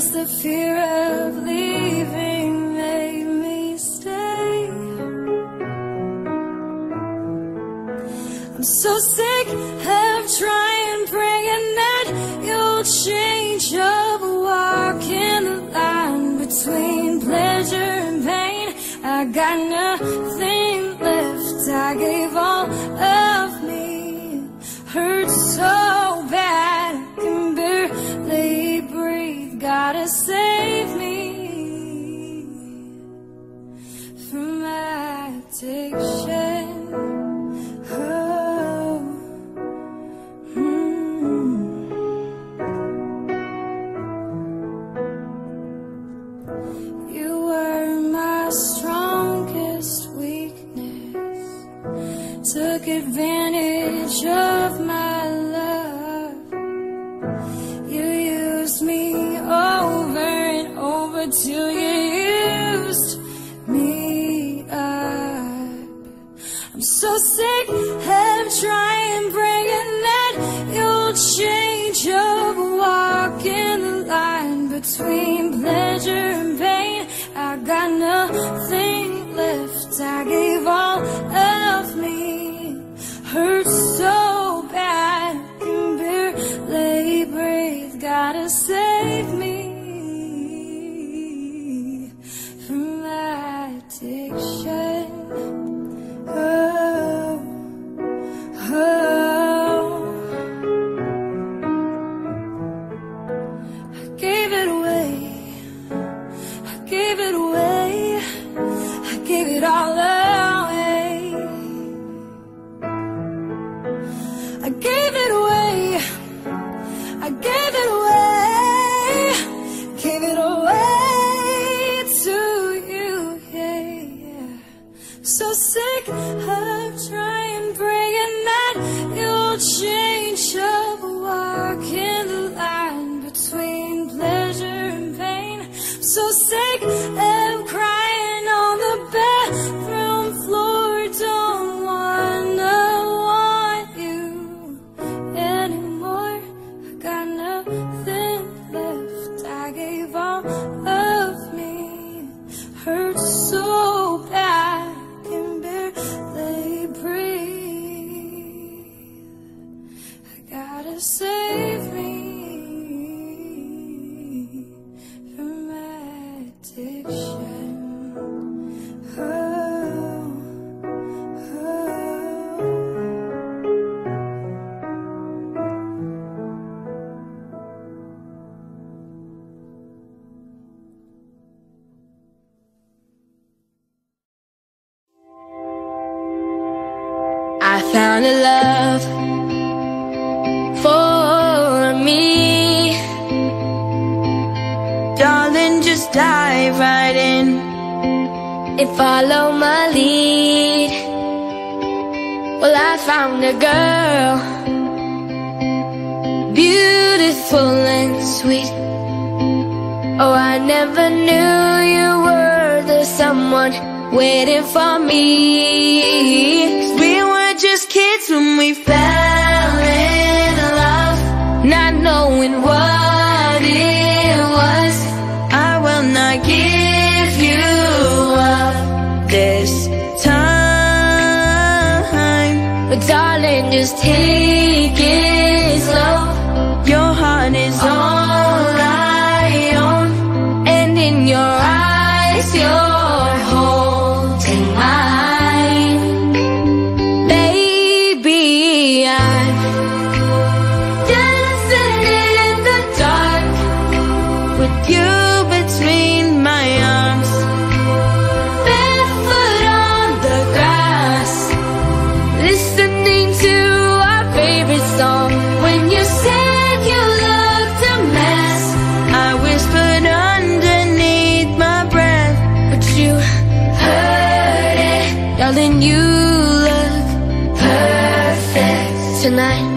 guess the fear of leaving made me stay. I'm so sick of trying, praying that you'll change up, walking the line between pleasure and pain. I got nothing left, I gave all of me. Hurts so bad, I can barely breathe. Gotta save me from addiction. Oh, You were my strongest weakness, took advantage of my love. You used me over and over till you used me up. I'm so sick of trying, praying that you'll change up, walking the line between pleasure and pain. I got nothing left, I gave all of me. Hurts so bad, I can barely breathe. Gotta save me from addiction. Oh, oh. I gave it away, I gave it away, I gave it all away. I gave it away, I gave it away, gave it away to you, yeah, yeah. So sick of trying, praying that you'll change up, walking the line between pleasure and pain. So sick of crying on the bathroom floor. Don't want you anymore. I got nothing left, I gave all of me. Hurts so bad, I can barely breathe. I gotta save me from addiction. Oh, oh. I found a love for me. Darling, just dive right in and follow my lead. Well, I found a girl, beautiful and sweet. Oh, I never knew you were the someone waiting for me. 'Cause we were just kids when we fell in love, not knowing what it was. I will not give you up this time, but darling, just take it slow. Your heart is all I own, and in your eyes, you're holding mine. Baby, I'm dancing in the dark with you between my arms, barefoot on the grass, listening to our favorite song. When you said you looked a mess, I whispered underneath my breath, but you heard it. Darling, you look perfect tonight.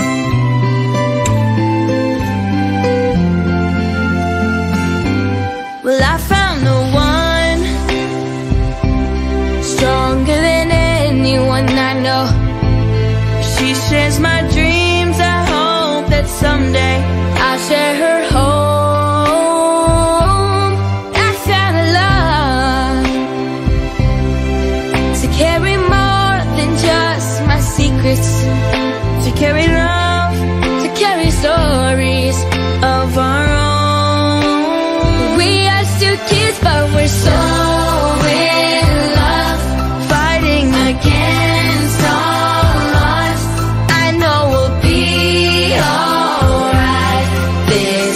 Well, I found the one, stronger than anyone I know. She shares my dreams. I hope that someday I'll share her home. secrets, to carry love, to carry stories of our own. We are still kids, but we're so in love, fighting against all odds. I know we'll be alright this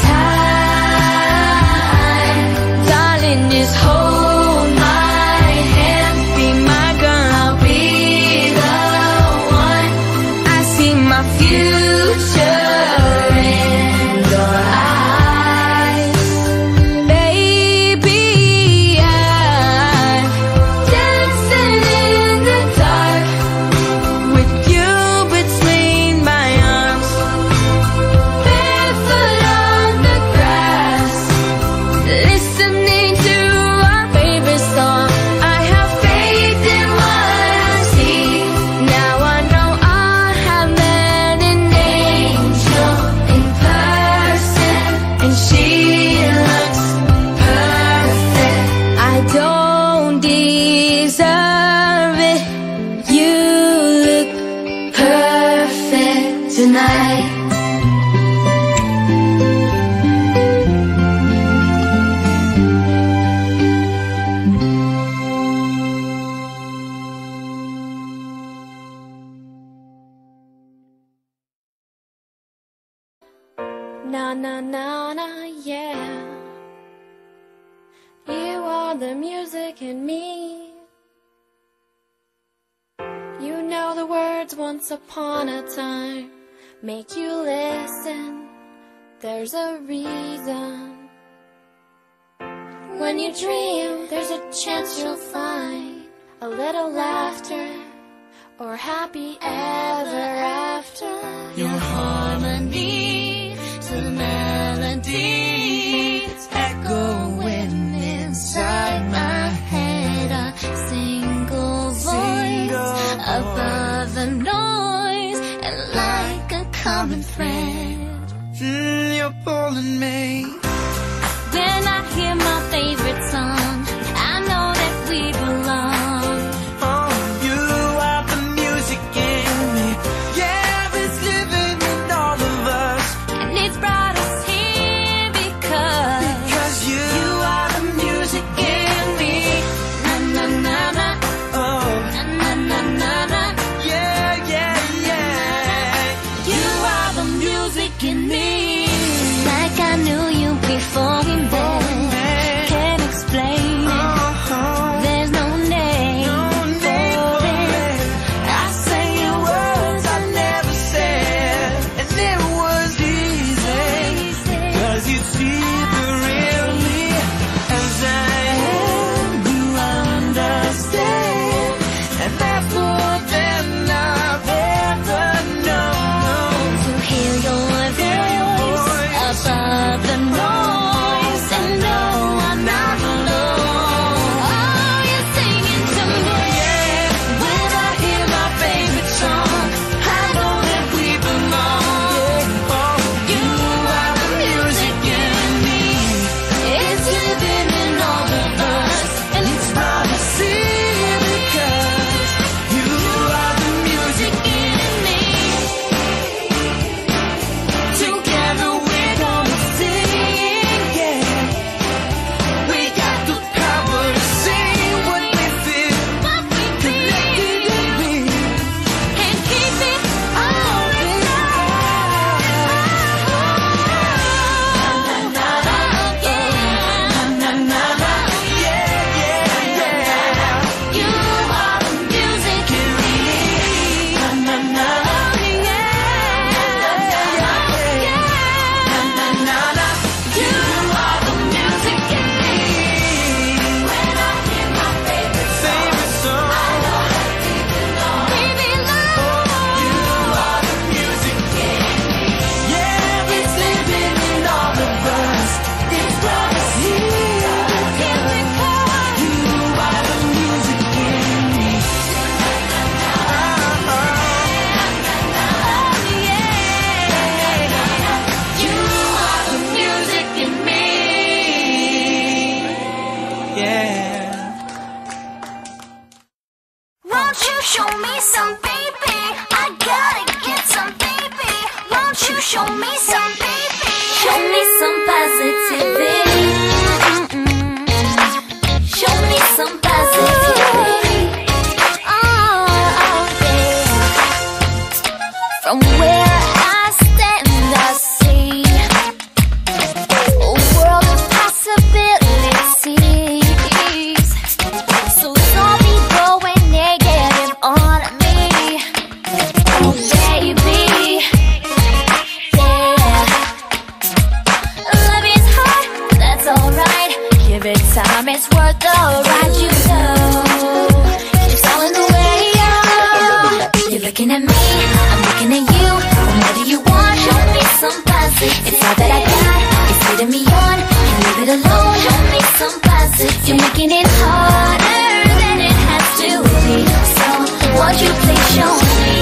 time. Darling, just hold my hand, be my girl, I'll be the one. I see my future in your eyes. Baby, I'm dancing in the dark with you between my arms, barefoot on the grass, listening to our favorite song. I have faith in what I see. Now I know I have met an angel in person, and she looks perfect. I don't deserve it. You look perfect tonight. Na na na na, yeah. You are the music in me. You know the words once upon a time make you listen. There's a reason. When you dream, there's a chance you'll find a little laughter or happy ever after. Your harmony to the melody, it's echoing inside my head. A single voice above the noise, and like a common thread, You're pulling me. when I hear my favorite song, I know that we belong. Oh, you are the music in me. Yeah, it's living in all of us. And it's brought us here because you are the music in me. na na na na, Oh, na na na na. yeah, yeah, yeah. You are the music in me. Like I knew you before we met. Can't explain it. There's no name for it. I say your words I never said, and it was easy, 'cause you see the real me as I am. You understand, and that's more than I've ever known. To hear your voice above the noise, and know I'm not alone. Oh, you're singing to me. When I hear my favorite song, I know that we belong. Oh, you are the music in me. It's living in all of us, and it's Not a sin, because you are the music in me. Together we're gonna sing, yeah. We got the power to sing what we feel, What we connected feel, and real. and keep it all You are the music in me. You are the music in me. When I hear my favorite Favorite song, we belong. you are the music in me. Yeah, it's living in all of us. It's brought us here because you are the music in me. You are the music in me. Yeah. Won't you show me some, baby? show me some baby. Show me some positivity. Show me some positivity. Oh, yeah. From where I stand, I see a world of possibilities. So don't be going negative on me. Oh baby, yeah. Love is hard, that's alright. Give it time, it's worth the ride. You know, it's all in the way. You're looking at me, I'm looking at you. What do you want? Show me some positive. It's all that I got, it's leading me on. Can't leave it alone. Show me some positive. You're making it harder than it has to be. So won't you please show me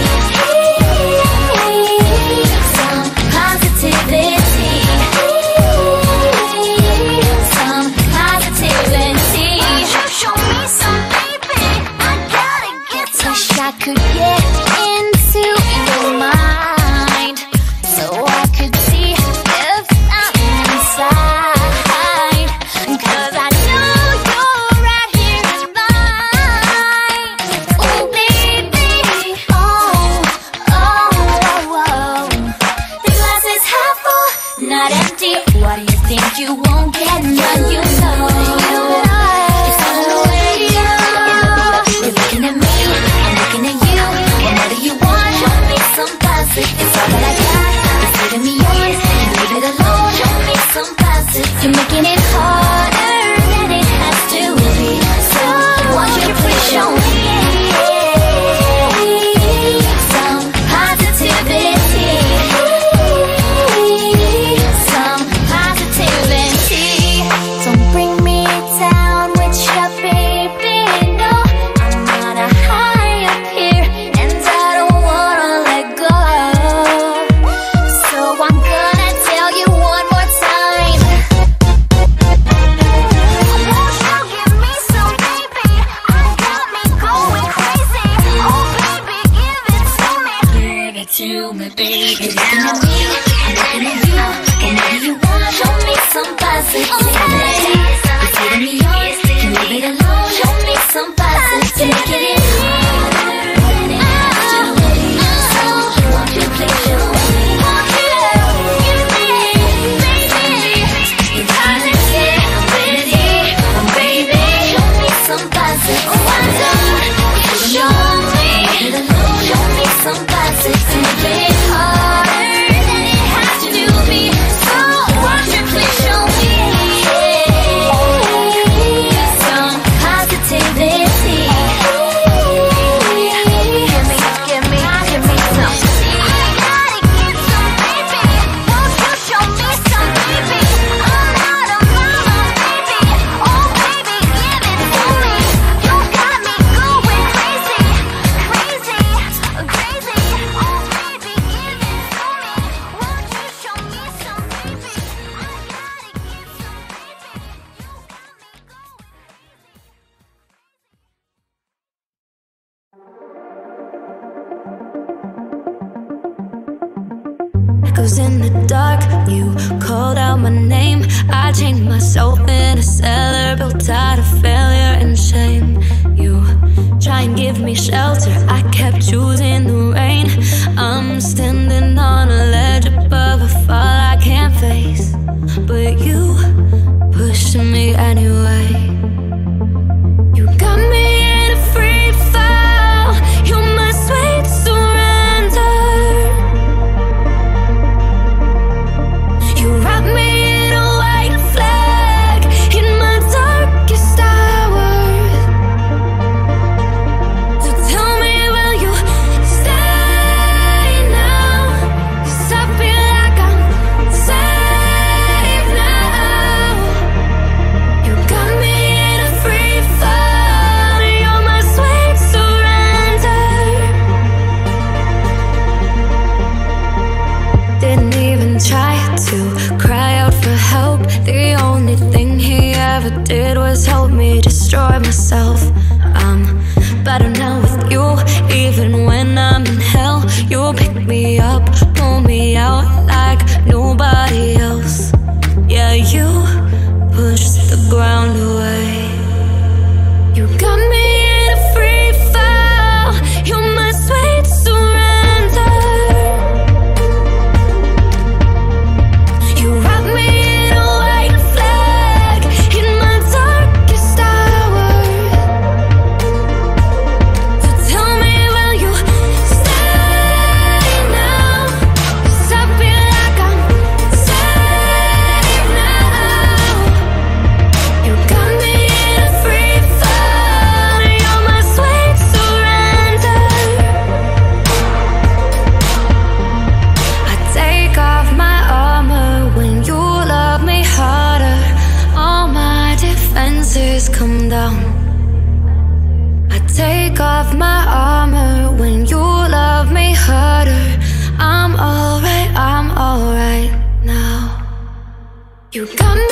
some positivity? Some positivity. Won't you show me some, baby? I gotta get some. Wish I could get into your mind, so I could see if I'm inside. 'Cause I know you're right here in mine. Oh baby, oh, oh, oh, oh. The glass is half full, not empty. Why do you think you won't get none? You know, it's on the way. You're looking at me, I'm looking at you. And what do you want? Show me some positive. It's all that I got, it's leading me on. Can't leave it alone. Show me some positive. You're making it harder than it has to be. So won't you please show me some positivity? Some positivity. Don't bring me down with your baby, no. I'm on a high up here, and I don't wanna let go. So I'm gonna tell you one more time. Won't you give me some, baby? I got me going crazy. Oh baby, give it to me. Give it to me, baby. You're looking at me, I'm looking at you. And what do you want? Show me some positivity. It's leading me on, can't leave it alone. Show me some positivity. Making it harder than it has to be. So won't you please show me? Won't you give me, baby? It's positive, I'm ready, oh baby. Show me some positive. Oh, I don't. Show me it alone. Show me some positive. Making it harder than it has to be. So won't you please show me some positivity? Give me some. I gotta get some, baby. Won't you show me some, baby? I'm not a mama, baby. Oh baby, give it to me. You got me going crazy, crazy, crazy. Oh baby, give it to me. Won't you show me some, baby? I gotta get some, baby. Echoes in the dark, you called out my name. I chained myself in a cellar, built out of failure and shame. You try and give me shelter, I kept choosing the rain. I'm standing on a ledge above a fall I can't face, but you pushed me anyway. You got me in a free fall, you're my sweet surrender. You wrap me in a white flag in my darkest hours. So tell me, will you stay now? 'Cause I feel like I'm safe now. You got me in a free fall, you're my sweet surrender. Didn't even try to cry out for help. The only thing he ever did was help me destroy myself. I'm better now with you, even when I'm in hell. You pick me up, pull me out like You got me